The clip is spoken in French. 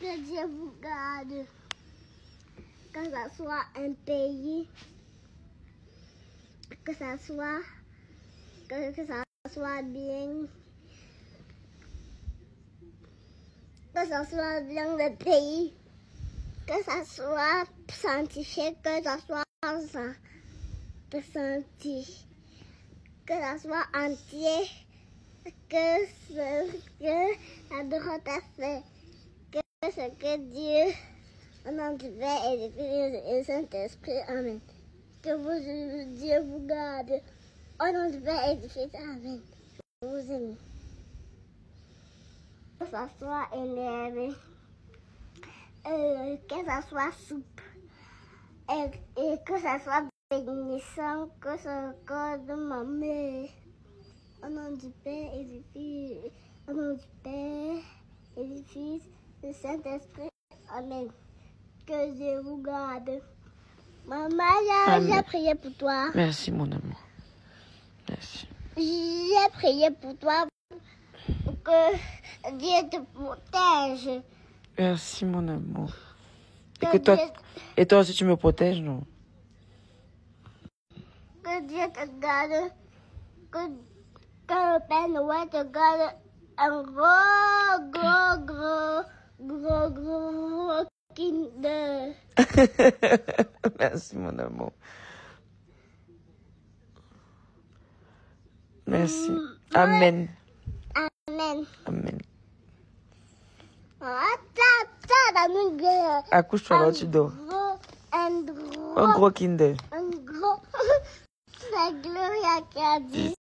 Que Dieu vous garde. Que ça soit un pays. Que ça soit bien. Que ça soit bien le pays. Que ça soit scientifique. Que ça soit scientifique. Que ça soit entier. Que la droite a fait. Que ce que Dieu, au nom du Père et du Fils et du Saint-Esprit, Amen. Que Dieu vous garde. Au nom du Père et du Fils, Amen. Je vous aime. Que ça soit élevé. Que ça soit soupe. Et que ça soit bénissant. Que ce corps de ma mère. Au nom du Père et du Fils. Au nom du Père et du Fils et du Saint-Esprit. Amen. Que Dieu vous garde. Maman, j'ai prié pour toi. Merci, mon amour. Merci. J'ai prié pour toi pour que Dieu te protège. Merci, mon amour. Que Et toi aussi, tu me protèges, non? Que Dieu te garde. Que le Père Noël te garde un gros Kinder. Merci, mon amour. Merci. Amen. Amen. Amen. Accouche-toi là, tu dors. Un gros Kinder. Un gros. C'est Gloria qui a dit.